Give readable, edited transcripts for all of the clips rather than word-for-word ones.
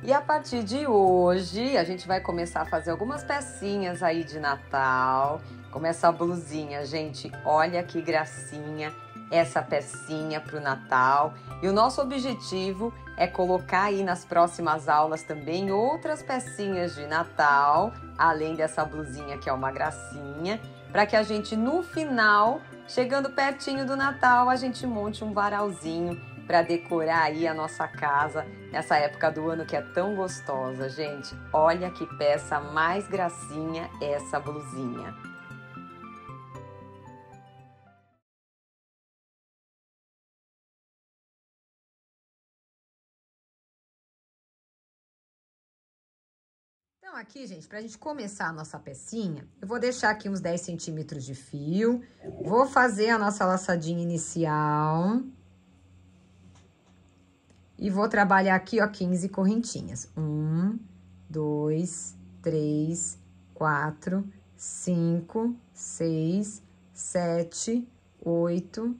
E a partir de hoje, a gente vai começar a fazer algumas pecinhas aí de Natal. Como essa blusinha, gente, olha que gracinha essa pecinha para o Natal. E o nosso objetivo é colocar aí nas próximas aulas também outras pecinhas de Natal, além dessa blusinha que é uma gracinha, para que a gente no final, chegando pertinho do Natal, a gente monte um varalzinho para decorar aí a nossa casa nessa época do ano que é tão gostosa, gente. Olha que peça mais gracinha essa blusinha. Então aqui, gente, pra gente começar a nossa pecinha, eu vou deixar aqui uns 10 centímetros de fio, vou fazer a nossa laçadinha inicial. E vou trabalhar aqui, ó, 15 correntinhas. 1, 2, 3, 4, 5, 6, 7, 8,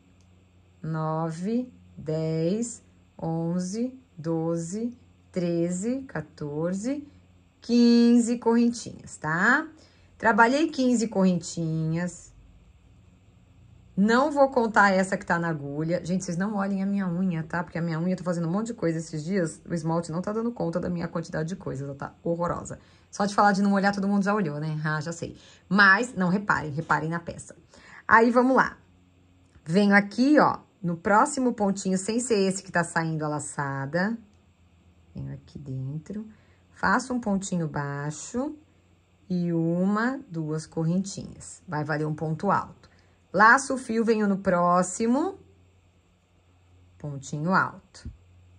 9, 10, 11, 12, 13, 14, 15 correntinhas, tá? Trabalhei 15 correntinhas. Não vou contar essa que tá na agulha. Gente, vocês não olhem a minha unha, tá? Porque a minha unha, eu tô fazendo um monte de coisa esses dias. O esmalte não tá dando conta da minha quantidade de coisas. Ela tá horrorosa. Só de falar de não olhar, todo mundo já olhou, né? Ah, já sei. Mas, não reparem. Reparem na peça. Aí, vamos lá. Venho aqui, ó, no próximo pontinho, sem ser esse que tá saindo a laçada. Venho aqui dentro. Faço um pontinho baixo. E 1, 2 correntinhas. Vai valer um ponto alto. Laço o fio, venho no próximo, pontinho alto.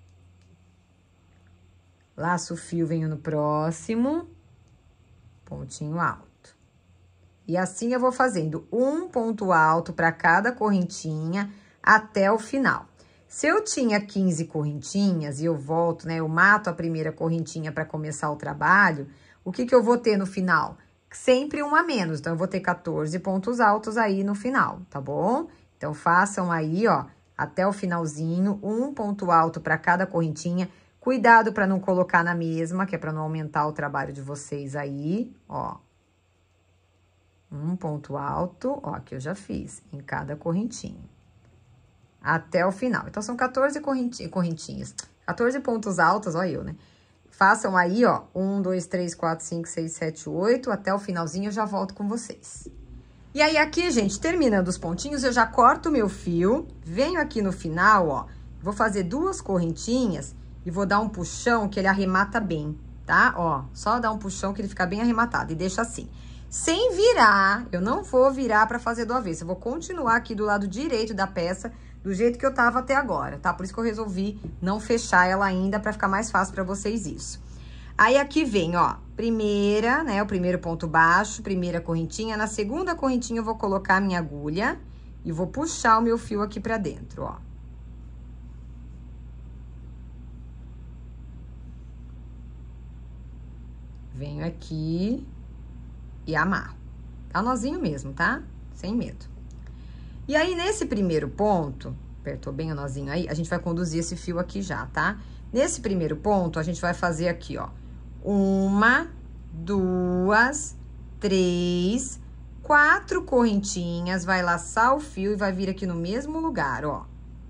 Laço o fio, venho no próximo, pontinho alto. E assim eu vou fazendo um ponto alto para cada correntinha até o final. Se eu tinha 15 correntinhas e eu volto, né, eu mato a primeira correntinha para começar o trabalho, o que que eu vou ter no final? Sempre um a menos, então eu vou ter 14 pontos altos aí no final, tá bom? Então, façam aí, ó, até o finalzinho, um ponto alto para cada correntinha. Cuidado para não colocar na mesma, que é para não aumentar o trabalho de vocês aí, ó. Um ponto alto, ó, que eu já fiz, em cada correntinha. Até o final. Então, são 14 correntinhas, 14 pontos altos, ó eu, né? Façam aí, ó, 1, 2, 3, 4, 5, 6, 7, 8, até o finalzinho eu já volto com vocês. E aí, aqui, gente, terminando os pontinhos, eu já corto o meu fio, venho aqui no final, ó, vou fazer 2 correntinhas e vou dar um puxão que ele arremata bem, tá? Ó, só dar um puxão que ele fica bem arrematado e deixa assim. Sem virar, eu não vou virar pra fazer do avesso, eu vou continuar aqui do lado direito da peça, do jeito que eu tava até agora, tá? Por isso que eu resolvi não fechar ela ainda, pra ficar mais fácil pra vocês isso. Aí, aqui vem, ó, primeira, né, o primeiro ponto baixo, primeira correntinha. Na segunda correntinha, eu vou colocar a minha agulha e vou puxar o meu fio aqui pra dentro, ó. Venho aqui e amarro. Tá nozinho mesmo, tá? Sem medo. E aí, nesse primeiro ponto, apertou bem o nozinho aí, a gente vai conduzir esse fio aqui já, tá? Nesse primeiro ponto, a gente vai fazer aqui, ó, 1, 2, 3, 4 correntinhas, vai laçar o fio e vai vir aqui no mesmo lugar, ó.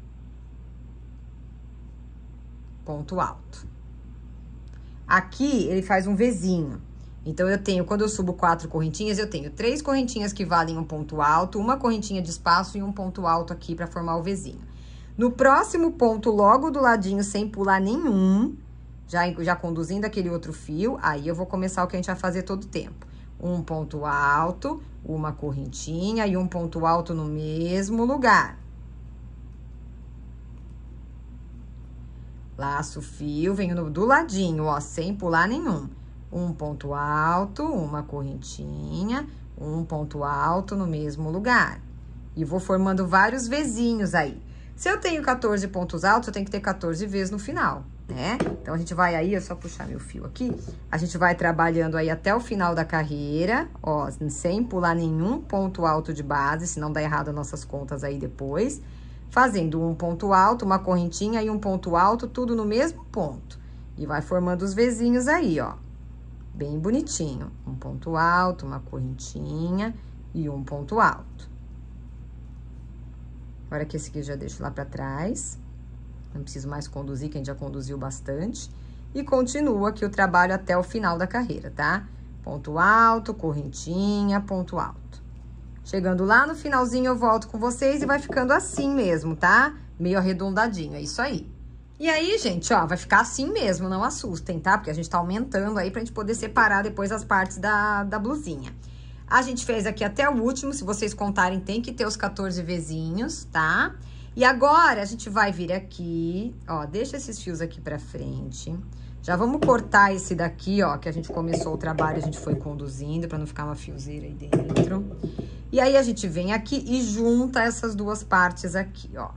Ponto alto. Aqui, ele faz um Vzinho. Então, eu tenho, quando eu subo 4 correntinhas, eu tenho 3 correntinhas que valem um ponto alto, uma correntinha de espaço e um ponto alto aqui pra formar o Vzinho. No próximo ponto, logo do ladinho, sem pular nenhum, já conduzindo aquele outro fio, aí eu vou começar o que a gente vai fazer todo o tempo. Um ponto alto, uma correntinha e um ponto alto no mesmo lugar. Laço o fio, venho do ladinho, ó, sem pular nenhum. Um ponto alto, uma correntinha, um ponto alto no mesmo lugar. E vou formando vários Vzinhos aí. Se eu tenho 14 pontos altos, eu tenho que ter 14 Vs no final, né? Então, a gente vai aí, é só puxar meu fio aqui. A gente vai trabalhando aí até o final da carreira, ó, sem pular nenhum ponto alto de base, senão dá errado as nossas contas aí depois. Fazendo um ponto alto, uma correntinha e um ponto alto, tudo no mesmo ponto. E vai formando os Vzinhos aí, ó. Bem bonitinho. Um ponto alto, uma correntinha e um ponto alto. Agora que esse aqui eu já deixo lá pra trás. Não preciso mais conduzir, que a gente já conduziu bastante. E continua aqui o trabalho até o final da carreira, tá? Ponto alto, correntinha, ponto alto. Chegando lá no finalzinho, eu volto com vocês e vai ficando assim mesmo, tá? Meio arredondadinho, é isso aí. E aí, gente, ó, vai ficar assim mesmo, não assustem, tá? Porque a gente tá aumentando aí pra gente poder separar depois as partes da blusinha. A gente fez aqui até o último, se vocês contarem, tem que ter os 14 Vzinhos, tá? E agora, a gente vai vir aqui, ó, deixa esses fios aqui pra frente. Já vamos cortar esse daqui, ó, que a gente começou o trabalho, a gente foi conduzindo, pra não ficar uma fiozeira aí dentro. E aí, a gente vem aqui e junta essas duas partes aqui, ó.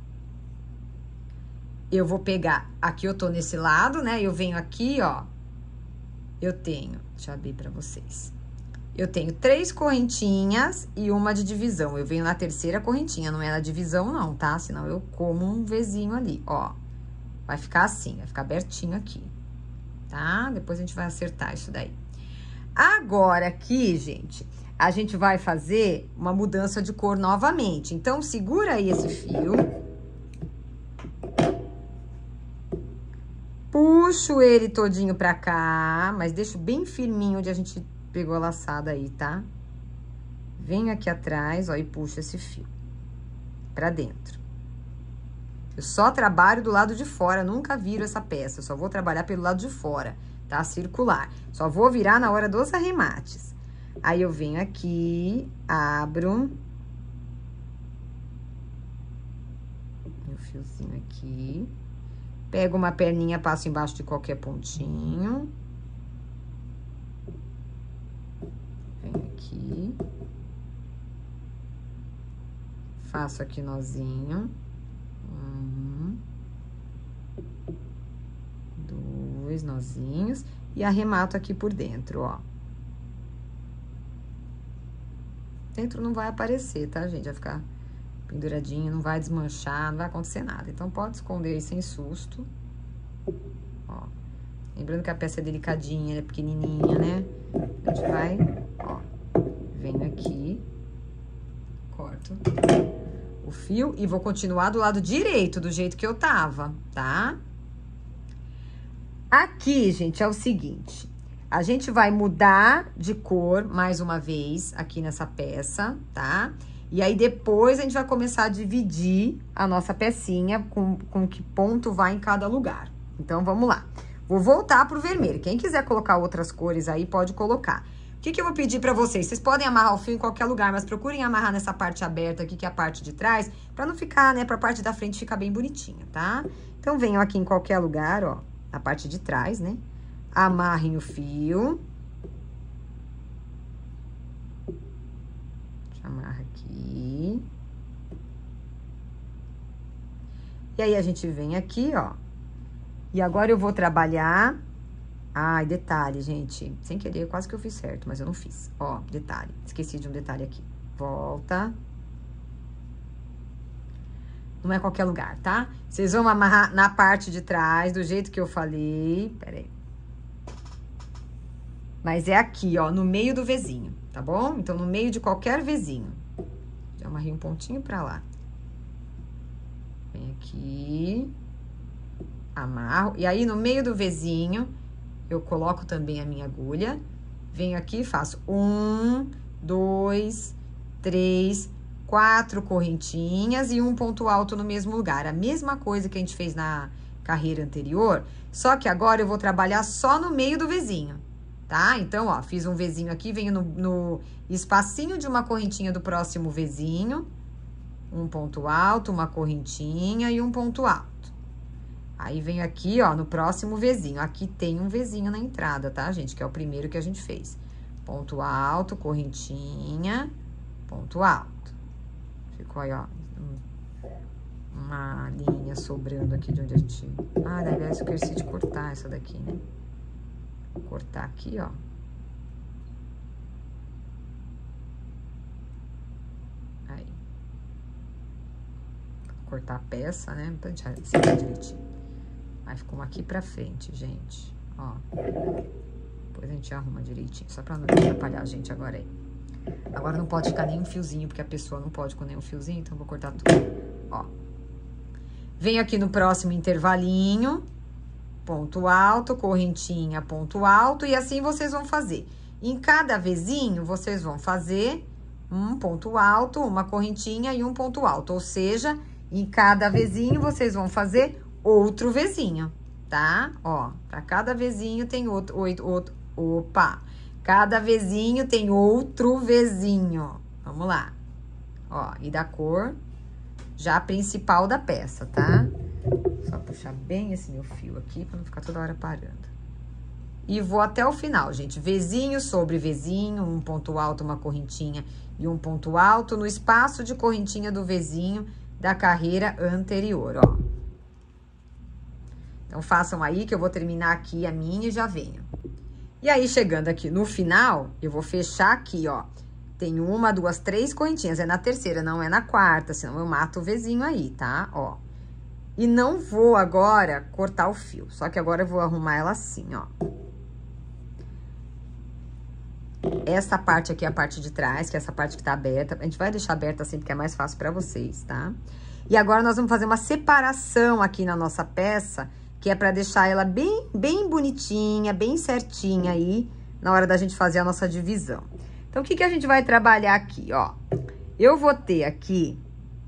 Eu vou pegar, aqui eu tô nesse lado, né? Eu venho aqui, ó. Eu tenho, deixa eu abrir pra vocês. Eu tenho 3 correntinhas e uma de divisão. Eu venho na terceira correntinha, não é na divisão não, tá? Senão eu como um Vzinho ali, ó. Vai ficar assim, vai ficar abertinho aqui, tá? Depois a gente vai acertar isso daí. Agora aqui, gente, a gente vai fazer uma mudança de cor novamente. Então, segura aí esse fio. Puxo ele todinho pra cá, mas deixo bem firminho onde a gente pegou a laçada aí, tá? Venho aqui atrás, ó, e puxo esse fio pra dentro. Eu só trabalho do lado de fora, nunca viro essa peça, eu só vou trabalhar pelo lado de fora, tá? Circular. Só vou virar na hora dos arremates. Aí, eu venho aqui, abro. Meu fiozinho aqui. Pego uma perninha, passo embaixo de qualquer pontinho. Venho aqui. Faço aqui nozinho. 2 nozinhos. E arremato aqui por dentro, ó. Dentro não vai aparecer, tá, gente? Vai ficar penduradinho, não vai desmanchar, não vai acontecer nada. Então, pode esconder aí sem susto. Ó. Lembrando que a peça é delicadinha, ela é pequenininha, né? A gente vai, ó. Venho aqui. Corto o fio e vou continuar do lado direito, do jeito que eu tava, tá? Aqui, gente, é o seguinte. A gente vai mudar de cor mais uma vez aqui nessa peça, tá? E aí, depois, a gente vai começar a dividir a nossa pecinha com que ponto vai em cada lugar. Então, vamos lá. Vou voltar pro vermelho. Quem quiser colocar outras cores aí, pode colocar. O que eu vou pedir pra vocês? Vocês podem amarrar o fio em qualquer lugar, mas procurem amarrar nessa parte aberta aqui, que é a parte de trás, pra não ficar, né, pra parte da frente ficar bem bonitinha, tá? Então, venham aqui em qualquer lugar, ó, na parte de trás, né? Amarrem o fio. Amarra aqui. E aí, a gente vem aqui, ó. E agora, eu vou trabalhar... Ai, detalhe, gente. Sem querer, quase que eu fiz certo, mas eu não fiz. Ó, detalhe. Esqueci de um detalhe aqui. Volta. Não é qualquer lugar, tá? Vocês vão amarrar na parte de trás, do jeito que eu falei. Pera aí. Mas é aqui, ó, no meio do Vzinho, tá bom? Então, no meio de qualquer Vzinho. Já amarrei um pontinho pra lá. Vem aqui. Amarro. E aí, no meio do Vzinho, eu coloco também a minha agulha. Venho aqui e faço 1, 2, 3, 4 correntinhas e um ponto alto no mesmo lugar. A mesma coisa que a gente fez na carreira anterior, só que agora eu vou trabalhar só no meio do Vzinho. Tá? Então, ó, fiz um Vzinho aqui, venho no espacinho de uma correntinha do próximo Vzinho, um ponto alto, uma correntinha e um ponto alto. Aí, venho aqui, ó, no próximo Vzinho. Aqui tem um Vzinho na entrada, tá, gente? Que é o primeiro que a gente fez. Ponto alto, correntinha, ponto alto. Ficou aí, ó, uma linha sobrando aqui de onde a gente... Ah, aliás, eu esqueci de cortar essa daqui, né? Vou cortar aqui, ó. Aí. Vou cortar a peça, né? Pra gente acertar direitinho. Aí ficou aqui pra frente, gente, ó. Depois a gente arruma direitinho, só pra não atrapalhar a gente agora aí. Agora não pode ficar nenhum fiozinho, porque a pessoa não pode com nenhum fiozinho, então eu vou cortar tudo, ó. Venho aqui no próximo intervalinho, ponto alto, correntinha, ponto alto, e assim vocês vão fazer. Em cada vezinho, vocês vão fazer um ponto alto, uma correntinha e um ponto alto. Ou seja, em cada vezinho, vocês vão fazer outro vezinho, tá? Ó, pra cada vezinho tem outro, opa! Cada vezinho tem outro vezinho. Vamos lá. Ó, e da cor já principal da peça, tá? Só puxar bem esse meu fio aqui pra não ficar toda hora parando. E vou até o final, gente. Vezinho sobre vezinho, um ponto alto, uma correntinha e um ponto alto no espaço de correntinha do vezinho da carreira anterior, ó. Então, façam aí que eu vou terminar aqui a minha e já venho. E aí, chegando aqui no final, eu vou fechar aqui, ó. Tem uma, duas, três correntinhas. É na terceira, não é na quarta, senão eu mato o vezinho aí, tá? Ó. E não vou agora cortar o fio, só que agora eu vou arrumar ela assim, ó. Essa parte aqui é a parte de trás, que é essa parte que tá aberta. A gente vai deixar aberta assim, porque é mais fácil pra vocês, tá? E agora, nós vamos fazer uma separação aqui na nossa peça, que é pra deixar ela bem bonitinha, bem certinha aí, na hora da gente fazer a nossa divisão. Então, o que que a gente vai trabalhar aqui, ó? Eu vou ter aqui...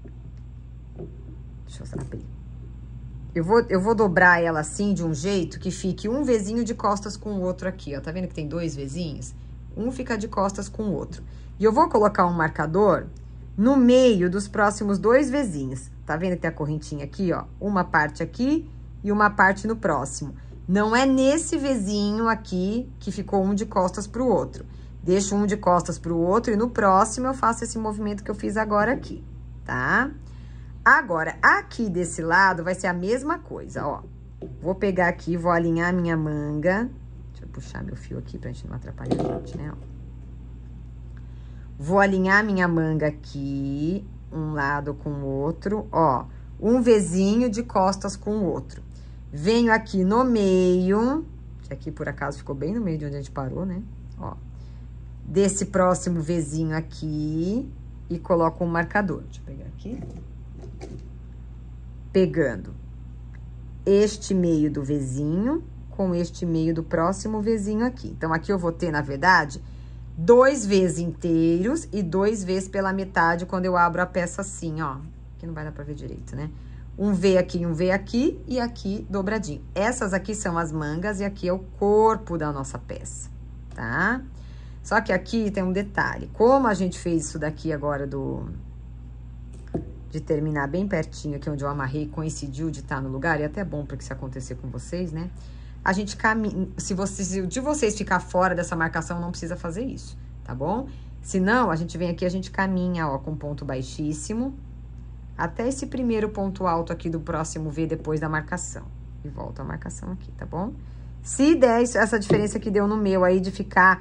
Deixa eu abrir. Eu vou dobrar ela assim, de um jeito que fique um vezinho de costas com o outro aqui, ó. Tá vendo que tem dois vezinhos? Um fica de costas com o outro. E eu vou colocar um marcador no meio dos próximos dois vezinhos. Tá vendo que tem a correntinha aqui, ó? Uma parte aqui e uma parte no próximo. Não é nesse vezinho aqui que ficou um de costas pro outro. Deixo um de costas pro outro e no próximo eu faço esse movimento que eu fiz agora aqui, tá? Agora, aqui desse lado vai ser a mesma coisa, ó. Vou pegar aqui, vou alinhar minha manga. Deixa eu puxar meu fio aqui pra gente não atrapalhar a gente, né? Vou alinhar minha manga aqui, um lado com o outro, ó. Um vezinho de costas com o outro. Venho aqui no meio, que aqui por acaso ficou bem no meio de onde a gente parou, né? Ó. Desse próximo vezinho aqui e coloco um marcador. Deixa eu pegar aqui. Pegando este meio do vezinho com este meio do próximo vezinho aqui. Então, aqui eu vou ter, na verdade, 2 V's inteiros e 2 V's pela metade quando eu abro a peça assim, ó. Aqui não vai dar pra ver direito, né? Um V aqui e aqui dobradinho. Essas aqui são as mangas e aqui é o corpo da nossa peça, tá? Só que aqui tem um detalhe. Como a gente fez isso daqui agora de terminar bem pertinho aqui onde eu amarrei, coincidiu de estar no lugar, e até bom porque se acontecer com vocês, né? A gente caminha, se o de vocês ficar fora dessa marcação, não precisa fazer isso, tá bom? Se não, a gente vem aqui, a gente caminha, ó, com ponto baixíssimo, até esse primeiro ponto alto aqui do próximo V depois da marcação. E volta a marcação aqui, tá bom? Se der essa diferença que deu no meu aí de ficar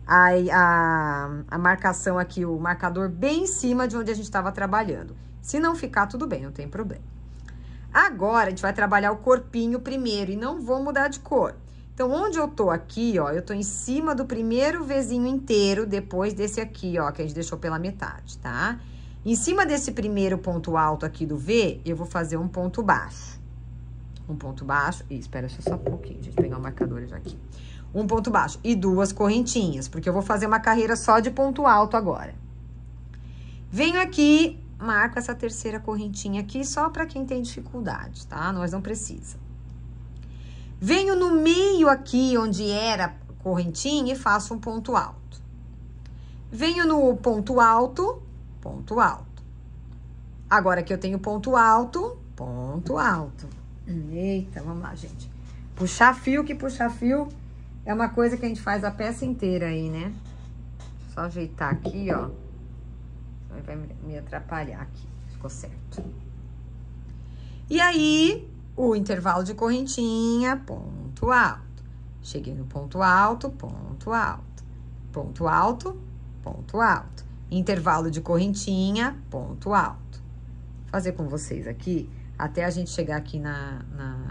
a marcação aqui, o marcador bem em cima de onde a gente estava trabalhando. Se não ficar, tudo bem, não tem problema. Agora, a gente vai trabalhar o corpinho primeiro e não vou mudar de cor. Então, onde eu tô aqui, ó, eu tô em cima do primeiro Vzinho inteiro, depois desse aqui, ó, que a gente deixou pela metade, tá? Em cima desse primeiro ponto alto aqui do V, eu vou fazer um ponto baixo. Um ponto baixo, e espera só um pouquinho, gente, pegar o marcador já aqui. Um ponto baixo e 2 correntinhas, porque eu vou fazer uma carreira só de ponto alto agora. Venho aqui, marco essa terceira correntinha aqui, só pra quem tem dificuldade, tá? Nós não precisa. Venho no meio aqui, onde era correntinha, e faço um ponto alto. Venho no ponto alto, ponto alto. Agora que eu tenho ponto alto, ponto alto. Eita, vamos lá, gente. Puxar fio, que puxar fio é uma coisa que a gente faz a peça inteira aí, né? Só ajeitar aqui, ó. Vai me atrapalhar aqui. Ficou certo. E aí, o intervalo de correntinha, ponto alto. Cheguei no ponto alto, ponto alto. Ponto alto, ponto alto. Intervalo de correntinha, ponto alto. Vou fazer com vocês aqui, até a gente chegar aqui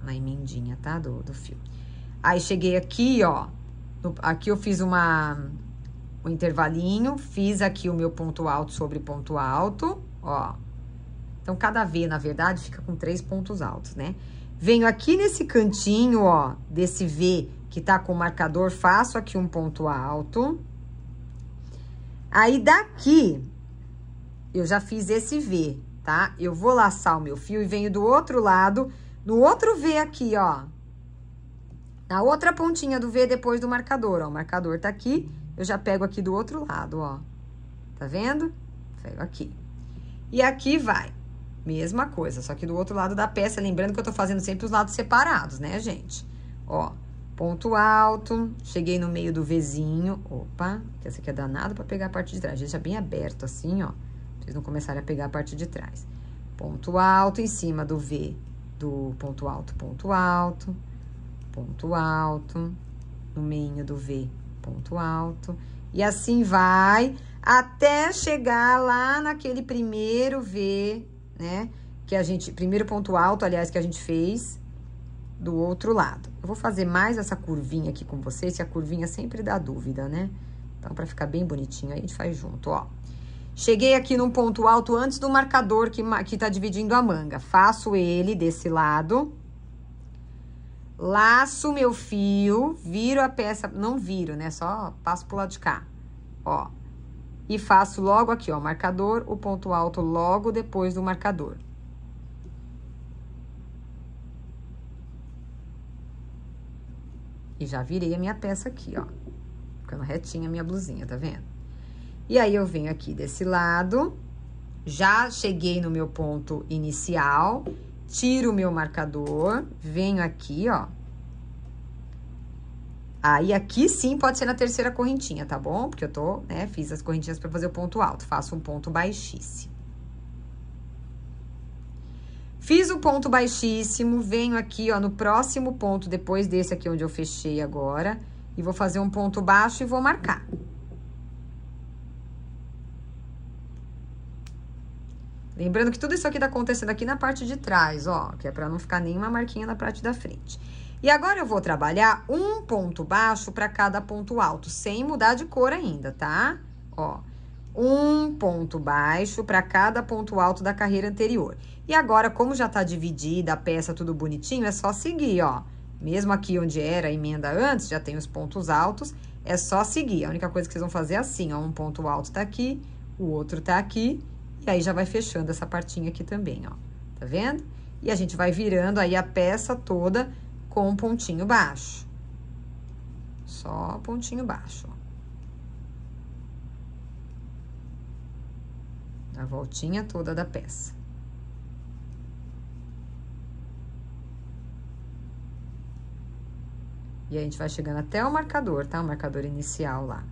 na emendinha, tá? Do fio. Aí, cheguei aqui, ó. Aqui eu fiz um intervalinho, fiz aqui o meu ponto alto sobre ponto alto, ó. Então, cada V, na verdade, fica com 3 pontos altos, né? Venho aqui nesse cantinho, ó, desse V que tá com o marcador, faço aqui um ponto alto. Aí, daqui, eu já fiz esse V, tá? Eu vou laçar o meu fio e venho do outro lado, no outro V aqui, ó. Na outra pontinha do V depois do marcador, ó. O marcador tá aqui, eu já pego aqui do outro lado, ó. Tá vendo? Pego aqui. E aqui vai. Mesma coisa, só que do outro lado da peça, lembrando que eu tô fazendo sempre os lados separados, né, gente? Ó, ponto alto, cheguei no meio do Vzinho, opa, que essa aqui é danado pra pegar a parte de trás, deixa bem aberto assim, ó, pra vocês não começarem a pegar a parte de trás. Ponto alto em cima do V, do ponto alto, ponto alto, ponto alto, no meio do V, ponto alto, e assim vai até chegar lá naquele primeiro V, né? Que a gente, primeiro ponto alto, aliás, que a gente fez do outro lado. Eu vou fazer mais essa curvinha aqui com vocês, que a curvinha sempre dá dúvida, né? Então, pra ficar bem bonitinho, aí a gente faz junto, ó. Cheguei aqui num ponto alto antes do marcador que tá dividindo a manga. Faço ele desse lado. Laço meu fio, viro a peça, não viro, né? Só passo pro lado de cá, ó. E faço logo aqui, ó, marcador, o ponto alto logo depois do marcador. E já virei a minha peça aqui, ó. Ficando retinha a minha blusinha, tá vendo? E aí, eu venho aqui desse lado, já cheguei no meu ponto inicial, tiro o meu marcador, venho aqui, ó. Aí, aqui sim pode ser na terceira correntinha, tá bom? Porque eu tô, né, fiz as correntinhas pra fazer o ponto alto. Faço um ponto baixíssimo. Fiz o ponto baixíssimo, venho aqui, ó, no próximo ponto, depois desse aqui onde eu fechei agora, e vou fazer um ponto baixo e vou marcar. Lembrando que tudo isso aqui tá acontecendo aqui na parte de trás, ó, que é pra não ficar nenhuma marquinha na parte da frente. E agora, eu vou trabalhar um ponto baixo para cada ponto alto, sem mudar de cor ainda, tá? Ó, um ponto baixo para cada ponto alto da carreira anterior. E agora, como já tá dividida a peça tudo bonitinho, é só seguir, ó. Mesmo aqui onde era a emenda antes, já tem os pontos altos, é só seguir. A única coisa que vocês vão fazer é assim, ó, um ponto alto tá aqui, o outro tá aqui, e aí já vai fechando essa partinha aqui também, ó. Tá vendo? E a gente vai virando aí a peça toda com um pontinho baixo. Só pontinho baixo, ó. A voltinha toda da peça. E a gente vai chegando até o marcador, tá? O marcador inicial lá.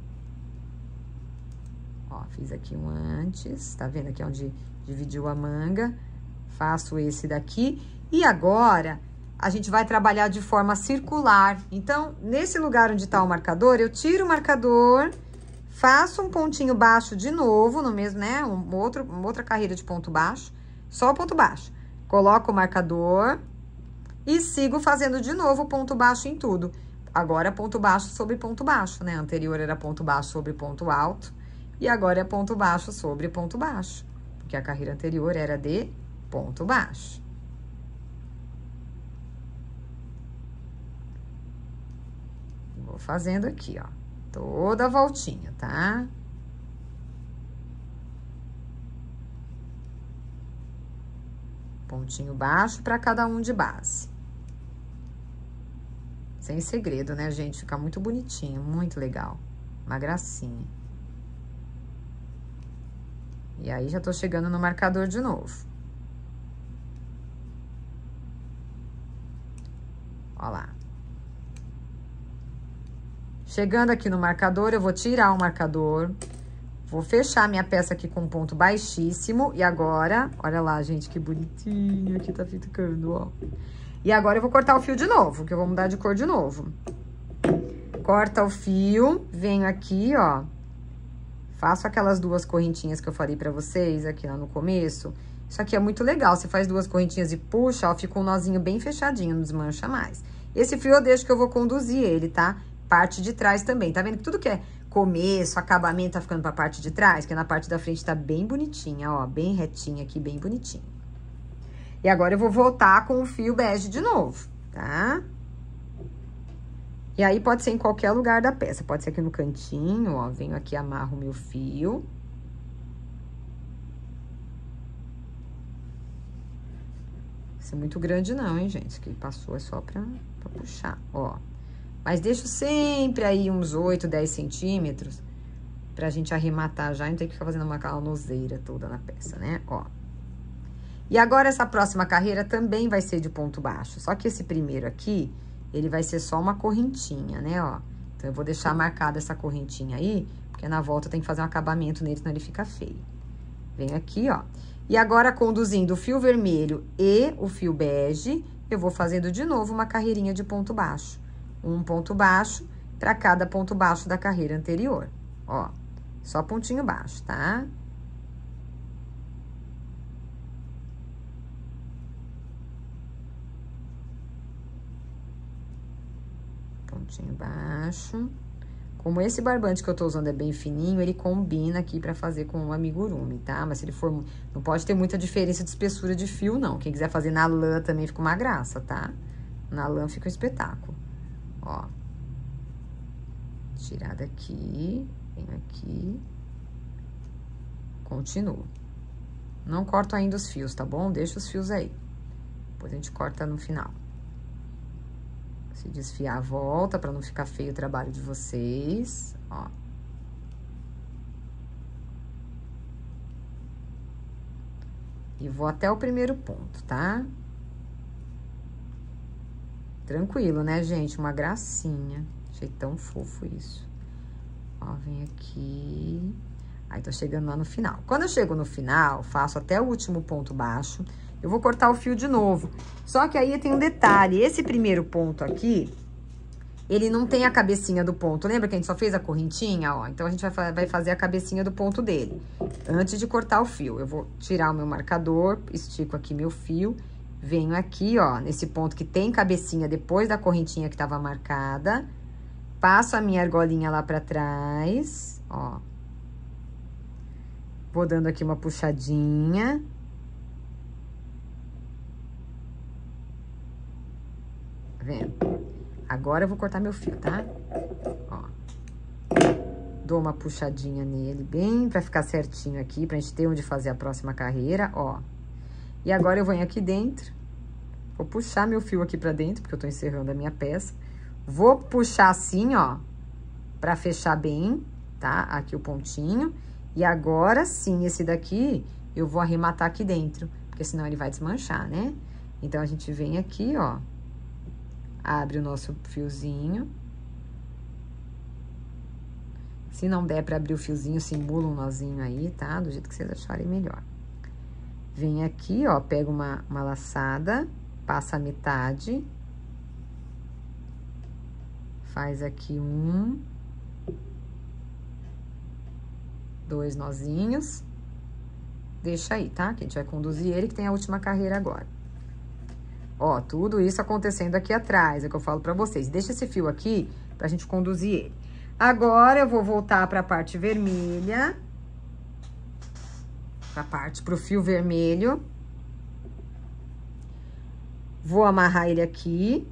Ó, fiz aqui um antes, tá vendo aqui onde dividiu a manga? Faço esse daqui. E agora, a gente vai trabalhar de forma circular. Então, nesse lugar onde tá o marcador, eu tiro o marcador, faço um pontinho baixo de novo, no mesmo, né? Uma outra carreira de ponto baixo, só o ponto baixo. Coloco o marcador e sigo fazendo de novo ponto baixo em tudo. Agora, ponto baixo sobre ponto baixo, né? Anterior era ponto baixo sobre ponto alto. E agora é ponto baixo sobre ponto baixo. Porque a carreira anterior era de ponto baixo. Vou fazendo aqui, ó. Toda a voltinha, tá? Pontinho baixo para cada um de base. Sem segredo, né, gente? Fica muito bonitinho, muito legal. Uma gracinha. E aí, já tô chegando no marcador de novo. Ó lá. Chegando aqui no marcador, eu vou tirar o marcador. Vou fechar minha peça aqui com um ponto baixíssimo. E agora, olha lá, gente, que bonitinho aqui tá ficando, ó. E agora, eu vou cortar o fio de novo, que eu vou mudar de cor de novo. Corta o fio, venho aqui, ó. Faço aquelas duas correntinhas que eu falei pra vocês aqui lá no começo. Isso aqui é muito legal, você faz 2 correntinhas e puxa, ó, fica um nozinho bem fechadinho, não desmancha mais. Esse fio eu deixo que eu vou conduzir ele, tá? Parte de trás também, tá vendo que tudo que é começo, acabamento tá ficando pra parte de trás, que na parte da frente tá bem bonitinha, ó, bem retinha aqui, bem bonitinha. E agora eu vou voltar com o fio bege de novo, tá? E aí, pode ser em qualquer lugar da peça, pode ser aqui no cantinho, ó, venho aqui, amarro o meu fio. Isso é muito grande não, hein, gente? Isso que passou é só pra puxar, ó. Mas deixo sempre aí uns 8, 10 centímetros pra gente arrematar já e não ter que ficar fazendo uma calnoseira toda na peça, né? Ó. E agora, essa próxima carreira também vai ser de ponto baixo. Só que esse primeiro aqui, ele vai ser só uma correntinha, né, ó. Então, eu vou deixar marcada essa correntinha aí, porque na volta tem que fazer um acabamento nele, senão ele fica feio. Venho aqui, ó. E agora, conduzindo o fio vermelho e o fio bege, eu vou fazendo de novo uma carreirinha de ponto baixo. Um ponto baixo para cada ponto baixo da carreira anterior. Ó, só pontinho baixo, tá? Pontinho baixo. Como esse barbante que eu tô usando é bem fininho, ele combina aqui pra fazer com o amigurumi, tá? Mas se ele for... Não pode ter muita diferença de espessura de fio, não. Quem quiser fazer na lã também fica uma graça, tá? Na lã fica um espetáculo. Ó. Tirar daqui, venho aqui. Continuo. Não corto ainda os fios, tá bom? Deixa os fios aí. Depois a gente corta no final. Se desfiar, volta, pra não ficar feio o trabalho de vocês, ó. E vou até o primeiro ponto, tá? Tranquilo, né, gente? Uma gracinha. Achei tão fofo isso. Ó, vem aqui. Aí, tô chegando lá no final. Quando eu chego no final, faço até o último ponto baixo. Eu vou cortar o fio de novo. Só que aí tem um detalhe. Esse primeiro ponto aqui, ele não tem a cabecinha do ponto. Lembra que a gente só fez a correntinha, ó? Então, a gente vai fazer a cabecinha do ponto dele. Antes de cortar o fio, eu vou tirar o meu marcador, estico aqui meu fio, venho aqui, ó, nesse ponto que tem cabecinha depois da correntinha que tava marcada, passo a minha argolinha lá pra trás, ó. Vou dando aqui uma puxadinha. Tá vendo? Agora eu vou cortar meu fio, tá? Ó. Dou uma puxadinha nele, bem pra ficar certinho aqui, pra gente ter onde fazer a próxima carreira, ó. E agora eu venho aqui dentro, vou puxar meu fio aqui pra dentro, porque eu tô encerrando a minha peça. Vou puxar assim, ó, pra fechar bem, tá? Aqui o pontinho. E agora sim, esse daqui, eu vou arrematar aqui dentro, porque senão ele vai desmanchar, né? Então, a gente vem aqui, ó, abre o nosso fiozinho. Se não der pra abrir o fiozinho, simula um nozinho aí, tá? Do jeito que vocês acharem melhor. Vem aqui, ó, pega uma laçada, passa a metade. Faz aqui 2 nozinhos. Deixa aí, tá? Que a gente vai conduzir ele, que tem a última carreira agora. Ó, tudo isso acontecendo aqui atrás, é o que eu falo pra vocês. Deixa esse fio aqui pra gente conduzir ele. Agora, eu vou voltar pra parte vermelha. Pro fio vermelho. Vou amarrar ele aqui.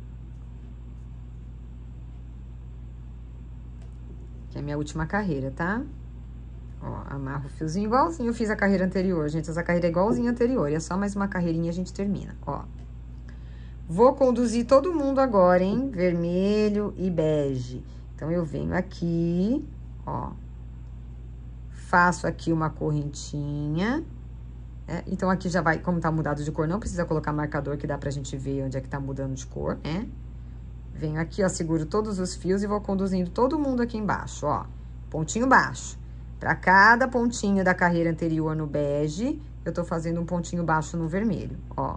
Que é a minha última carreira, tá? Ó, amarro o fiozinho igualzinho eu fiz a carreira anterior, gente. Essa carreira é igualzinha a anterior, e é só mais uma carreirinha e a gente termina, ó. Vou conduzir todo mundo agora, hein? Vermelho e bege. Então, eu venho aqui, ó. Faço aqui uma correntinha. Né? Então, aqui já vai, como tá mudado de cor, não precisa colocar marcador, que dá pra gente ver onde é que tá mudando de cor, né? Venho aqui, ó, seguro todos os fios e vou conduzindo todo mundo aqui embaixo, ó. Pontinho baixo. Pra cada pontinho da carreira anterior no bege, eu tô fazendo um pontinho baixo no vermelho, ó.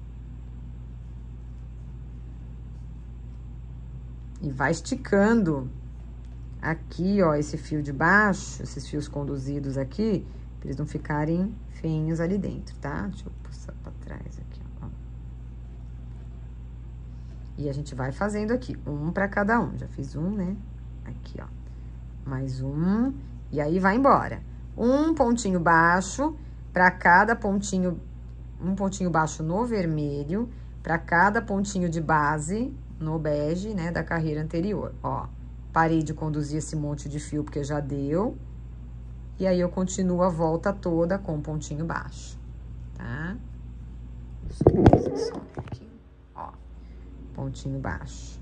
E vai esticando aqui, ó, esse fio de baixo, esses fios conduzidos aqui, Pra eles não ficarem feinhos ali dentro, tá? Deixa eu passar pra trás aqui, ó. E a gente vai fazendo aqui, um pra cada um. Já fiz um, né? Aqui, ó. Mais um. E aí, vai embora. Um pontinho baixo pra cada pontinho... Um pontinho baixo no vermelho, pra cada pontinho de base no bege, né, da carreira anterior. Ó, parei de conduzir esse monte de fio porque já deu. E aí, eu continuo a volta toda com pontinho baixo, tá? Deixa eu fazer só aqui, ó. Pontinho baixo.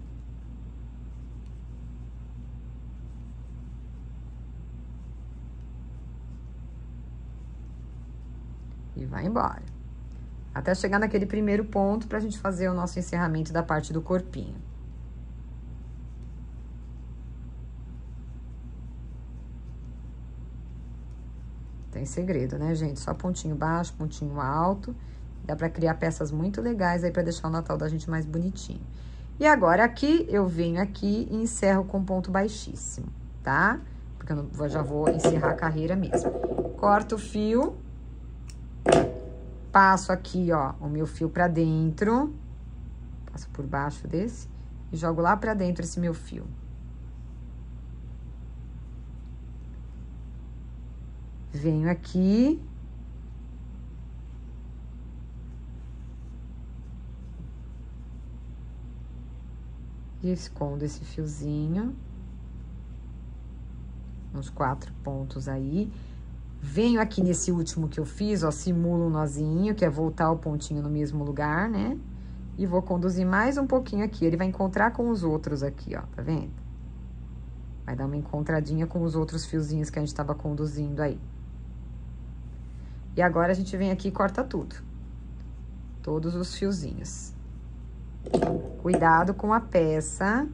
E vai embora. Até chegar naquele primeiro ponto pra gente fazer o nosso encerramento da parte do corpinho. Tem segredo, né, gente? Só pontinho baixo, pontinho alto. Dá pra criar peças muito legais aí pra deixar o Natal da gente mais bonitinho. E agora, aqui, eu venho aqui e encerro com ponto baixíssimo, tá? Porque eu já vou encerrar a carreira mesmo. Corto o fio. Passo aqui, ó, o meu fio pra dentro. Passo por baixo desse. E jogo lá pra dentro esse meu fio. Venho aqui. E escondo esse fiozinho. Uns 4 pontos aí. Venho aqui nesse último que eu fiz, ó, simulo um nozinho, que é voltar o pontinho no mesmo lugar, né? E vou conduzir mais um pouquinho aqui. Ele vai encontrar com os outros aqui, ó, tá vendo? Vai dar uma encontradinha com os outros fiozinhos que a gente tava conduzindo aí. E agora, a gente vem aqui e corta tudo. Todos os fiozinhos. Cuidado com a peça,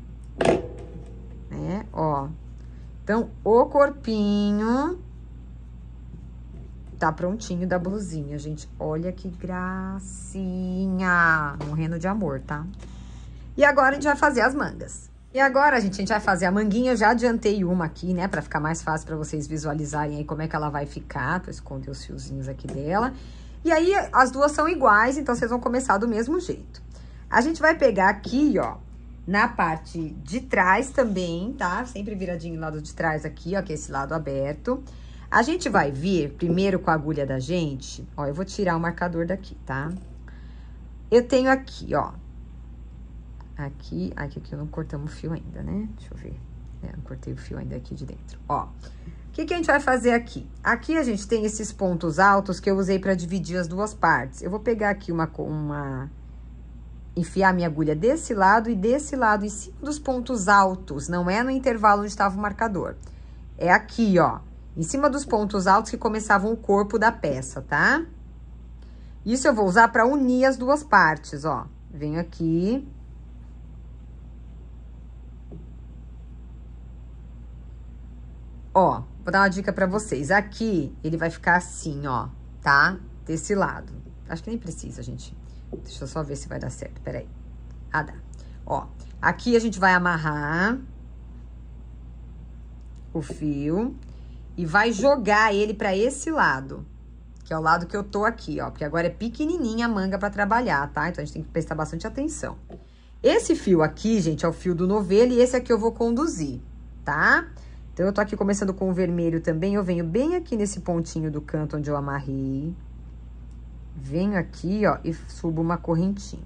né? Ó. Então, o corpinho... tá prontinho da blusinha, gente. Olha que gracinha. Morrendo de amor, tá? E agora, a gente vai fazer as mangas. E agora, gente, a gente vai fazer a manguinha. Eu já adiantei uma aqui, né? Pra ficar mais fácil pra vocês visualizarem aí como é que ela vai ficar. Pra eu esconder os fiozinhos aqui dela. E aí, as duas são iguais, então vocês vão começar do mesmo jeito. A gente vai pegar aqui, ó, na parte de trás também, tá? Sempre viradinho do lado de trás aqui, ó, que é esse lado aberto. A gente vai vir primeiro com a agulha da gente, ó, eu vou tirar o marcador daqui, tá? Eu tenho aqui, ó, aqui eu não cortamos o fio ainda, né? Deixa eu ver, não cortei o fio ainda aqui de dentro, ó. O que que a gente vai fazer aqui? Aqui a gente tem esses pontos altos que eu usei pra dividir as duas partes. Eu vou pegar aqui enfiar minha agulha desse lado e desse lado, em cima dos pontos altos, não é no intervalo onde estava o marcador. É aqui, ó. Em cima dos pontos altos que começavam o corpo da peça, tá? Isso eu vou usar pra unir as duas partes, ó. Venho aqui. Ó, vou dar uma dica pra vocês. Aqui, ele vai ficar assim, ó, tá? Desse lado. Acho que nem precisa, gente. Deixa eu só ver se vai dar certo, peraí. Ah, dá. Ó, aqui a gente vai amarrar o fio e vai jogar ele pra esse lado, que é o lado que eu tô aqui, ó. Porque agora é pequenininha a manga pra trabalhar, tá? Então, a gente tem que prestar bastante atenção. Esse fio aqui, gente, é o fio do novelo e esse aqui eu vou conduzir, tá? Então, eu tô aqui começando com o vermelho também. Eu venho bem aqui nesse pontinho do canto onde eu amarrei. Venho aqui, ó, e subo uma correntinha.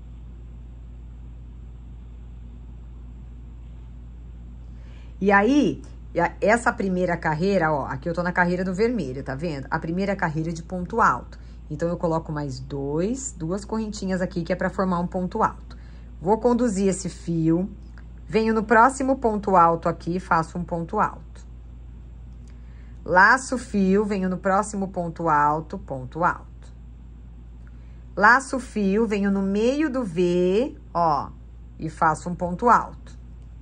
E aí, essa primeira carreira, ó, aqui eu tô na carreira do vermelho, tá vendo? A primeira carreira de ponto alto. Então, eu coloco mais duas correntinhas aqui, que é pra formar um ponto alto. Vou conduzir esse fio, venho no próximo ponto alto aqui e faço um ponto alto. Laço o fio, venho no próximo ponto alto, ponto alto. Laço o fio, venho no meio do V, ó, e faço um ponto alto.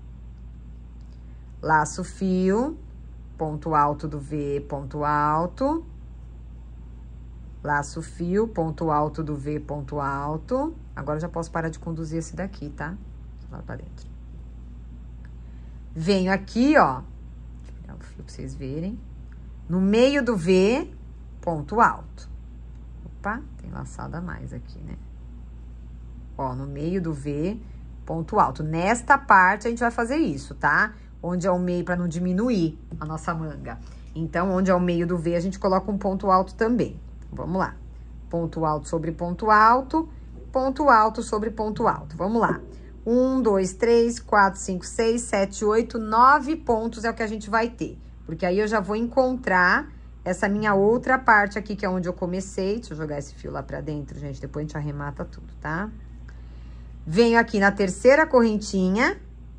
Laço o fio, ponto alto do V, ponto alto. Laço o fio, ponto alto do V, ponto alto. Agora, eu já posso parar de conduzir esse daqui, tá? Lá pra dentro. Venho aqui, ó. Deixa eu virar o fio pra vocês verem. No meio do V, ponto alto. Opa, tem laçada a mais aqui, né? Ó, no meio do V, ponto alto. Nesta parte, a gente vai fazer isso, tá? Onde é o meio, pra não diminuir a nossa manga. Então, onde é o meio do V, a gente coloca um ponto alto também. Vamos lá. Ponto alto sobre ponto alto sobre ponto alto. Vamos lá. 1, 2, 3, 4, 5, 6, 7, 8, 9 pontos é o que a gente vai ter. Porque aí eu já vou encontrar essa minha outra parte aqui, que é onde eu comecei. Deixa eu jogar esse fio lá pra dentro, gente. Depois a gente arremata tudo, tá? Venho aqui na terceira correntinha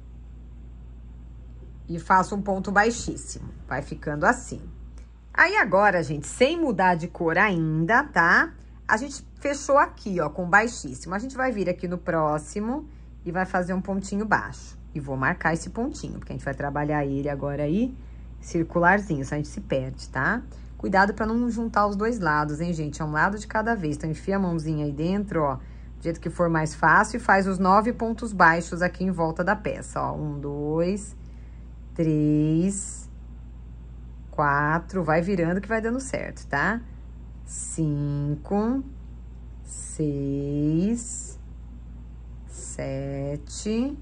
e faço um ponto baixíssimo. Vai ficando assim. Aí agora, gente, sem mudar de cor ainda, tá? A gente fechou aqui, ó, com baixíssimo. A gente vai vir aqui no próximo e vai fazer um pontinho baixo. E vou marcar esse pontinho, porque a gente vai trabalhar ele agora aí, circularzinho, senão a gente se perde, tá? Cuidado pra não juntar os dois lados, hein, gente? É um lado de cada vez. Então, enfia a mãozinha aí dentro, ó, do jeito que for mais fácil, e faz os 9 pontos baixos aqui em volta da peça, ó. 1, 2, 3, 4, vai virando que vai dando certo, tá? 5, 6, 7,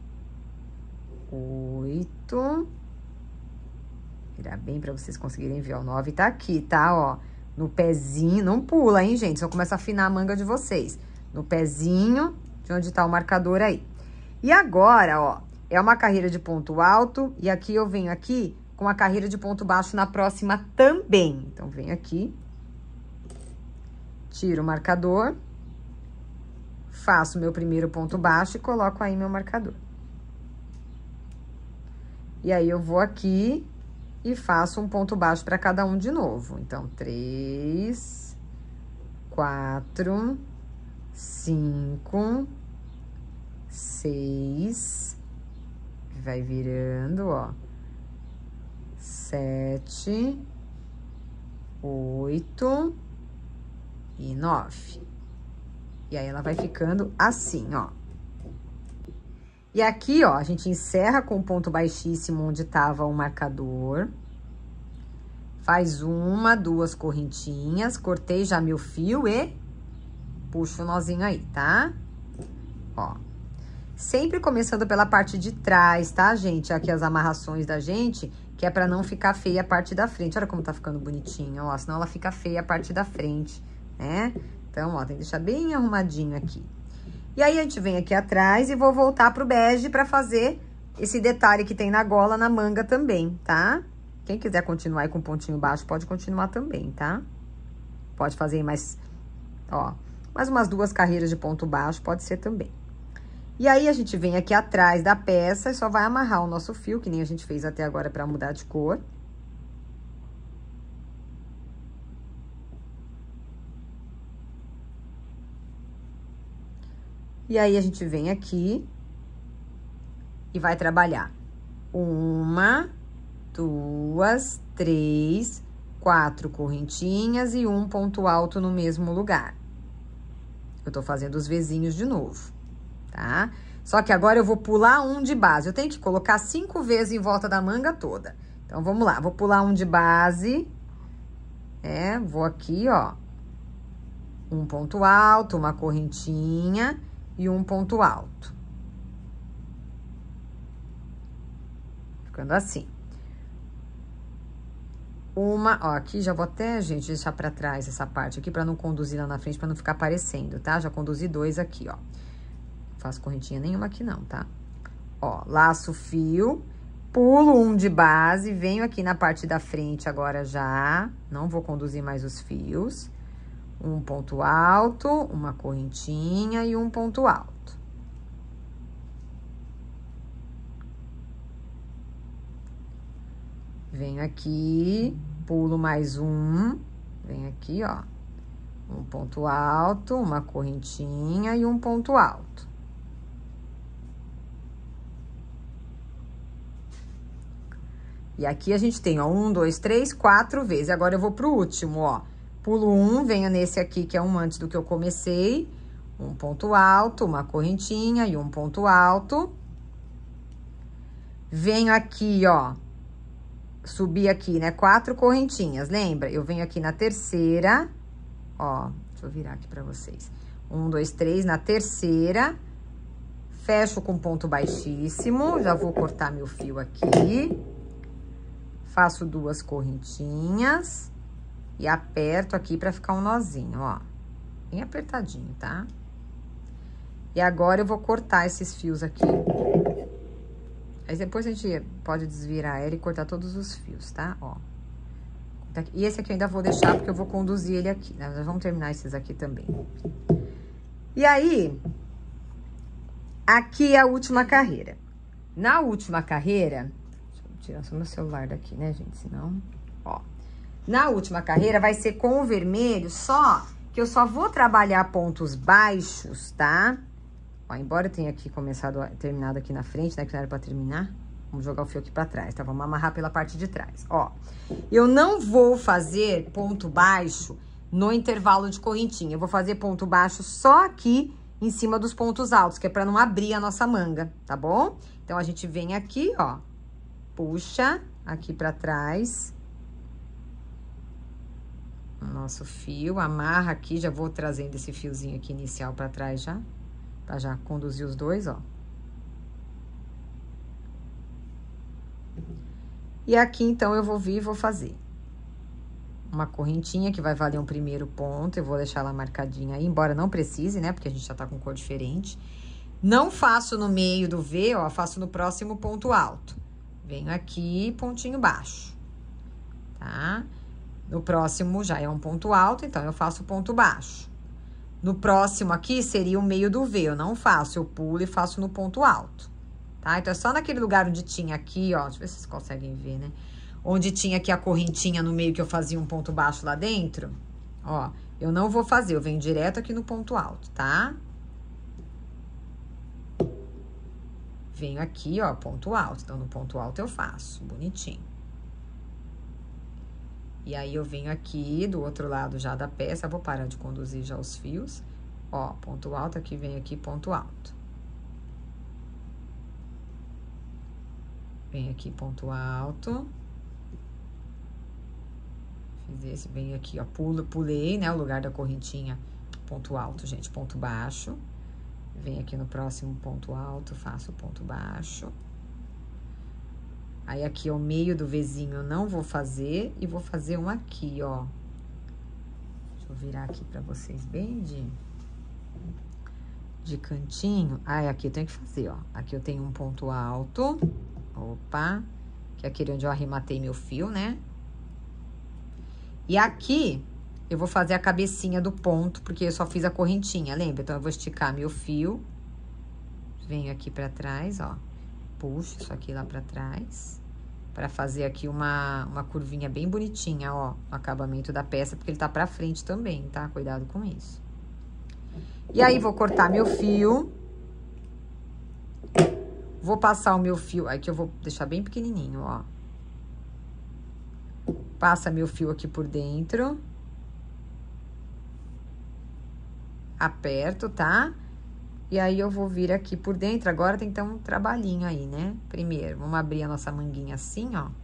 8. Virar bem pra vocês conseguirem ver, ó. 9 tá aqui, tá? Ó, no pezinho, não pula, hein, gente? Só começa a afinar a manga de vocês. No pezinho de onde tá o marcador aí. E agora, ó, é uma carreira de ponto alto e aqui eu venho aqui com a carreira de ponto baixo na próxima também. Então, venho aqui, tiro o marcador, faço meu primeiro ponto baixo e coloco aí meu marcador. E aí, eu vou aqui e faço um ponto baixo para cada um de novo. Então, 3, 4, 5, 6, vai virando, ó, 7, 8 e 9. E aí, ela vai ficando assim, ó. E aqui, ó, a gente encerra com o ponto baixíssimo onde tava o marcador. Faz 1, 2 correntinhas, cortei já meu fio e puxo o nozinho aí, tá? Ó. Sempre começando pela parte de trás, tá, gente? Aqui as amarrações da gente, que é pra não ficar feia a parte da frente. Olha como tá ficando bonitinho, ó, senão ela fica feia a parte da frente, né? Então, ó, tem que deixar bem arrumadinho aqui. E aí, a gente vem aqui atrás e vou voltar pro bege pra fazer esse detalhe que tem na gola, na manga também, tá? Quem quiser continuar aí com pontinho baixo, pode continuar também, tá? Pode fazer mais, ó, mais umas 2 carreiras de ponto baixo, pode ser também. E aí, a gente vem aqui atrás da peça e só vai amarrar o nosso fio, que nem a gente fez até agora pra mudar de cor. E aí, a gente vem aqui e vai trabalhar 1, 2, 3, 4 correntinhas e um ponto alto no mesmo lugar. Eu tô fazendo os Vzinhos de novo, tá? Só que agora eu vou pular um de base. Eu tenho que colocar 5 vezes em volta da manga toda. Então, vamos lá. Vou pular um de base. Vou aqui, ó. Um ponto alto, uma correntinha e um ponto alto. Ficando assim. Ó, aqui já vou até, gente, deixar pra trás essa parte aqui pra não conduzir lá na frente, pra não ficar aparecendo, tá? Já conduzi 2 aqui, ó. Não faço correntinha nenhuma aqui não, tá? Ó, laço o fio, pulo um de base, venho aqui na parte da frente agora já, não vou conduzir mais os fios. Um ponto alto, uma correntinha e um ponto alto. Venho aqui, pulo mais um, venho aqui, ó. Um ponto alto, uma correntinha e um ponto alto. E aqui a gente tem, ó, 1, 2, 3, 4 vezes. Agora eu vou pro último, ó. Pulo um, venho nesse aqui, que é um antes do que eu comecei. Um ponto alto, uma correntinha e um ponto alto. Venho aqui, ó, subir aqui, né, 4 correntinhas, lembra? Eu venho aqui na terceira, ó, deixa eu virar aqui pra vocês. 1, 2, 3, na terceira, fecho com ponto baixíssimo, já vou cortar meu fio aqui, faço 2 correntinhas e aperto aqui pra ficar um nozinho, ó, bem apertadinho, tá? E agora eu vou cortar esses fios aqui. Aí depois a gente pode desvirar ela e cortar todos os fios, tá? Ó. E esse aqui eu ainda vou deixar porque eu vou conduzir ele aqui, né? Nós vamos terminar esses aqui também. E aí, aqui é a última carreira. Na última carreira, deixa eu tirar só meu celular daqui, né, gente? Senão, ó. Na última carreira vai ser com o vermelho, só que eu só vou trabalhar pontos baixos, tá? Ó, embora eu tenha aqui terminado aqui na frente, né, que não era pra terminar, vamos jogar o fio aqui pra trás, tá? Vamos amarrar pela parte de trás, ó. Eu não vou fazer ponto baixo no intervalo de correntinha, eu vou fazer ponto baixo só aqui em cima dos pontos altos, que é pra não abrir a nossa manga, tá bom? Então, a gente vem aqui, ó, puxa aqui pra trás o nosso fio, amarra aqui, já vou trazendo esse fiozinho aqui inicial pra trás já. Pra já conduzir os dois, ó. E aqui, então, eu vou vir e vou fazer uma correntinha que vai valer um primeiro ponto. Eu vou deixar ela marcadinha aí, embora não precise, né? Porque a gente já tá com cor diferente. Não faço no meio do V, ó, faço no próximo ponto alto. Venho aqui, pontinho baixo, tá? No próximo já é um ponto alto, então eu faço ponto baixo. No próximo aqui seria o meio do V, eu não faço, eu pulo e faço no ponto alto, tá? Então, é só naquele lugar onde tinha aqui, ó, deixa eu ver se vocês conseguem ver, né? Onde tinha aqui a correntinha no meio que eu fazia um ponto baixo lá dentro, ó, eu não vou fazer, eu venho direto aqui no ponto alto, tá? Venho aqui, ó, ponto alto, então no ponto alto eu faço, bonitinho. E aí, eu venho aqui do outro lado já da peça, vou parar de conduzir já os fios. Ó, ponto alto, aqui vem aqui, ponto alto. Vem aqui, ponto alto. Fiz esse, vem aqui, ó, pulei, né, o lugar da correntinha, ponto alto, gente, ponto baixo. Vem aqui no próximo ponto alto, faço ponto baixo. Aí, aqui é o meio do Vzinho, eu não vou fazer, e vou fazer um aqui, ó. Deixa eu virar aqui pra vocês bem de cantinho. Ah, aqui eu tenho que fazer, ó. Aqui eu tenho um ponto alto, opa, que é aquele onde eu arrematei meu fio, né? E aqui, eu vou fazer a cabecinha do ponto, porque eu só fiz a correntinha, lembra? Então, eu vou esticar meu fio, venho aqui pra trás, ó. Puxo isso aqui lá pra trás, pra fazer aqui uma curvinha bem bonitinha, ó, no acabamento da peça, porque ele tá pra frente também, tá? Cuidado com isso. E aí, vou cortar meu fio. Vou passar o meu fio, aqui eu vou deixar bem pequenininho, ó. Passa meu fio aqui por dentro. Aperto, tá? E aí, eu vou vir aqui por dentro, agora tem que ter um trabalhinho aí, né? Primeiro, vamos abrir a nossa manguinha assim, ó.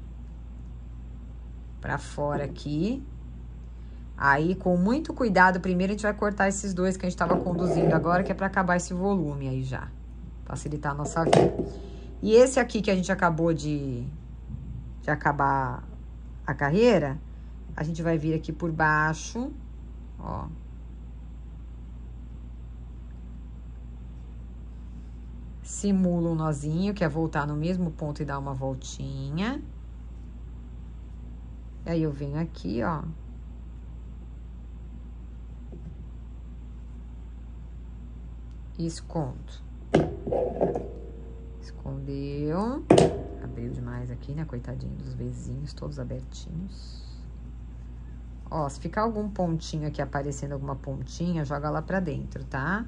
Pra fora aqui. Aí, com muito cuidado, primeiro a gente vai cortar esses dois que a gente tava conduzindo agora, que é pra acabar esse volume aí já. Facilitar a nossa vida. E esse aqui que a gente acabou de acabar a carreira, a gente vai vir aqui por baixo, ó. Simula um nozinho, que é voltar no mesmo ponto e dar uma voltinha. E aí, eu venho aqui, ó. E escondo. Escondeu. Abriu demais aqui, né? Coitadinho dos Vzinhos, todos abertinhos. Ó, se ficar algum pontinho aqui aparecendo, alguma pontinha, joga lá pra dentro, tá?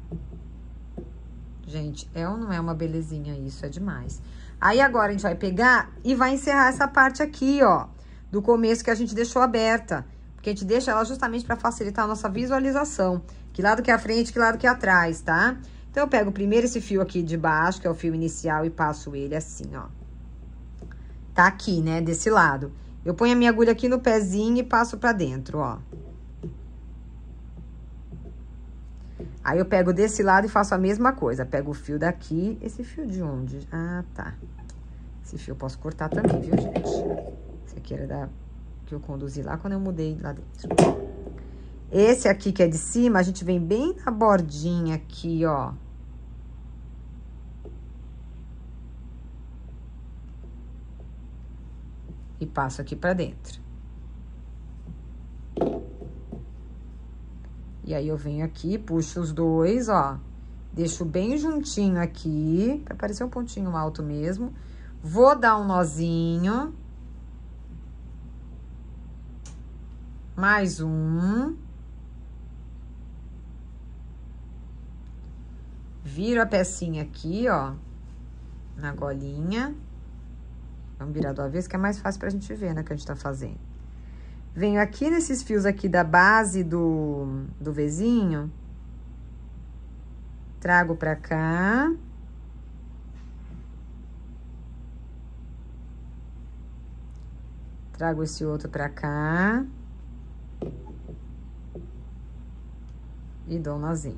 Gente, é ou não é uma belezinha isso? É demais. Aí, agora, a gente vai pegar e vai encerrar essa parte aqui, ó, do começo que a gente deixou aberta. Porque a gente deixa ela justamente pra facilitar a nossa visualização. Que lado que é a frente, que lado que é atrás, tá? Então, eu pego primeiro esse fio aqui de baixo, que é o fio inicial, e passo ele assim, ó. tá aqui, né, desse lado. Eu ponho a minha agulha aqui no pezinho e passo pra dentro, ó. Aí, eu pego desse lado e faço a mesma coisa. Pego o fio daqui. Esse fio de onde? Ah, tá. Esse fio eu posso cortar também, viu, gente? Esse aqui era da... que eu conduzi lá quando eu mudei lá dentro. Esse aqui que é de cima, a gente vem bem na bordinha aqui, ó. E passo aqui pra dentro. E aí, eu venho aqui, puxo os dois, ó. Deixo bem juntinho aqui, pra parecer um pontinho alto mesmo. Vou dar um nozinho. Mais um. Viro a pecinha aqui, ó. Na golinha. Vamos virar do avesso, que é mais fácil pra gente ver, né, o que a gente tá fazendo. Venho aqui nesses fios aqui da base do Vzinho. Trago pra cá. Trago esse outro pra cá. E dou um nozinho.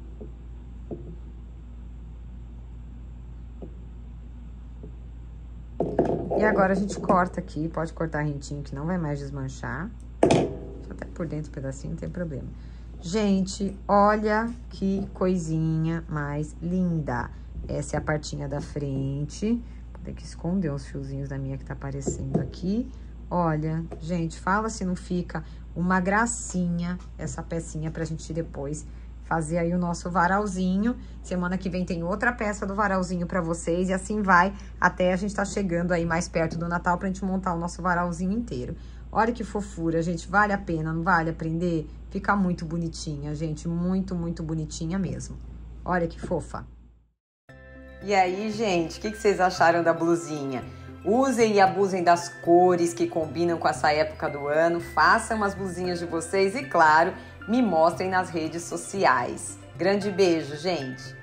E agora, a gente corta aqui, pode cortar rentinho que não vai mais desmanchar. Até por dentro, um pedacinho, não tem problema. Gente, olha que coisinha mais linda. Essa é a partinha da frente. Vou ter que esconder uns fiozinhos da minha que tá aparecendo aqui. Olha, gente, fala se não fica uma gracinha essa pecinha pra gente depois fazer aí o nosso varalzinho. Semana que vem tem outra peça do varalzinho pra vocês. E assim vai até a gente tá chegando aí mais perto do Natal pra gente montar o nosso varalzinho inteiro. Olha que fofura, gente. Vale a pena, não vale aprender? Fica muito bonitinha, gente. Muito, muito bonitinha mesmo. Olha que fofa. E aí, gente, o que vocês acharam da blusinha? Usem e abusem das cores que combinam com essa época do ano. Façam as blusinhas de vocês e, claro, me mostrem nas redes sociais. Grande beijo, gente!